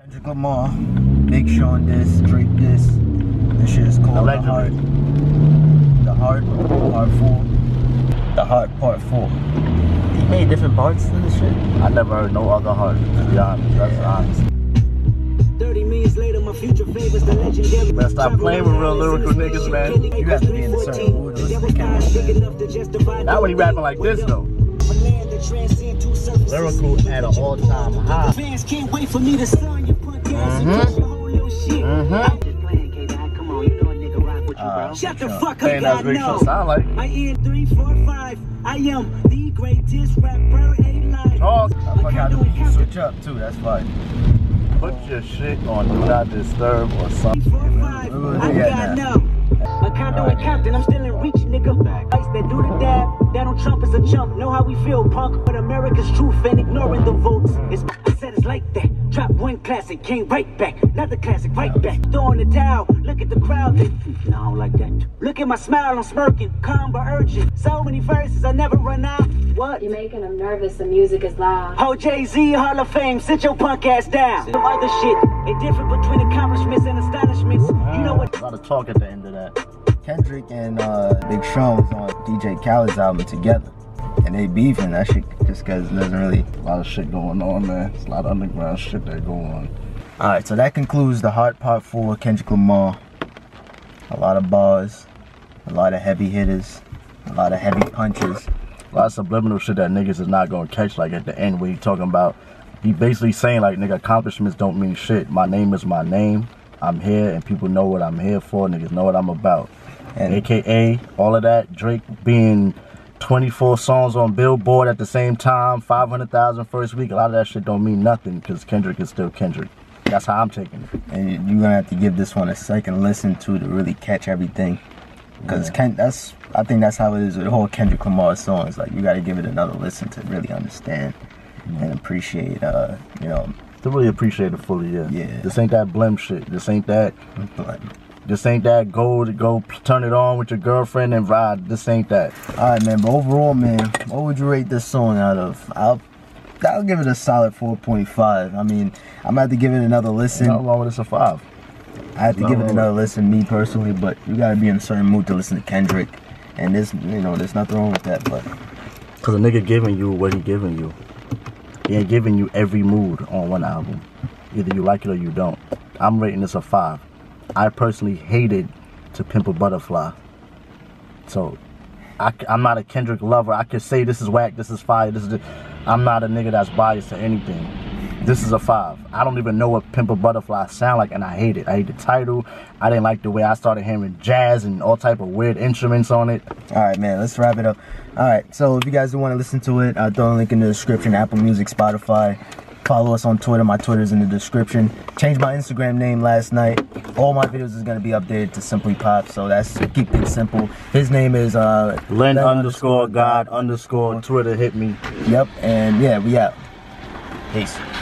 Kendrick Lamar, Big Sean this, Drake this. This shit is called The Heart. The Heart, Part 4. The Heart, Part 4. He made different parts in this shit. I never heard no other Heart, to be honest. That's honest. 30 minutes later, my future favors the legendary. Man, stop playing with real lyrical niggas, man. You have to be in the certain mood to listen to Kendrick, man. Not when he rapping like this, though. Lyrical at an all-time high. Fans can't wait for me to sign your punk ass and crush your whole little shit. I'm just playing, K-Dot. Come on, you know a nigga rock with you, bro. Shut the fuck up, God, no. Sound like. I in 3, 4, 5. I am the greatest rapper alive. Oh, I fuck how to switch up too. That's fine. Put your shit on Do Not Disturb or something. 4, 5. I got no. A condo in Compton, I'm still in reach, nigga. Ice that do the dab, that on Trump is a chump. Know how we feel, punk, but America's truth and ignoring the votes. I said it's like that. Drop one classic, came right back. Another classic, right back. Throwing the towel, look at the crowd. No, I don't like that. Look at my smile, I'm smirking, calm but urgent. So many verses, I never run out. What? You're making them nervous, the music is loud. Oh, Jay-Z, Hall of Fame, sit your punk ass down. Some other shit, a difference between accomplishments and astonishments. You know what? A lot of talk at the end of that. Kendrick and Big Sean was on DJ Khaled's album together. And they beefing. That shit just cause it doesn't really... A lot of shit going on, man. It's a lot of underground shit that go on. Alright, so that concludes The Heart Part 4, Kendrick Lamar. A lot of bars, a lot of heavy hitters, a lot of heavy punches. A lot of subliminal shit that niggas is not gonna catch, like at the end where he talking about... He basically saying like, nigga, accomplishments don't mean shit. My name is my name. I'm here and people know what I'm here for. Niggas know what I'm about. And AKA, all of that, Drake being 24 songs on Billboard at the same time, 500,000 first week, a lot of that shit don't mean nothing because Kendrick is still Kendrick. That's how I'm taking it. And you're gonna have to give this one a second listen to really catch everything. Because I think that's how it is with the whole Kendrick Lamar songs. Like, you gotta give it another listen to really understand and appreciate, you know. To really appreciate it fully, yeah. Yeah. This ain't that Blim shit. This ain't that... This ain't that go turn it on with your girlfriend and ride. This ain't that. Alright, man, but overall, man, what would you rate this song out of? I'll give it a solid 4.5. I mean, I'm gonna have to give it another listen. Nothing wrong with this, a 5. I have to give it another listen, me personally, but you gotta be in a certain mood to listen to Kendrick. And this, you know, there's nothing wrong with that, but... Cause a nigga giving you what he giving you. He ain't giving you every mood on one album. Either you like it or you don't. I'm rating this a 5. I personally hated To Pimp a Butterfly. So, I'm not a Kendrick lover. I could say this is whack, this is fire, I'm not a nigga that's biased to anything. This is a 5. I don't even know what Pimp a Butterfly sound like, and I hate it. I hate the title. I didn't like the way I started hearing jazz and all type of weird instruments on it. Alright, man, let's wrap it up. Alright, so if you guys do want to listen to it, I'll throw a link in the description, Apple Music, Spotify. Follow us on Twitter. My Twitter's in the description. Changed my Instagram name last night. All my videos is going to be updated to Simply Pop, so that's keep things simple. His name is Len _God_ Twitter. Hit me. Yep, and yeah, we out. Peace.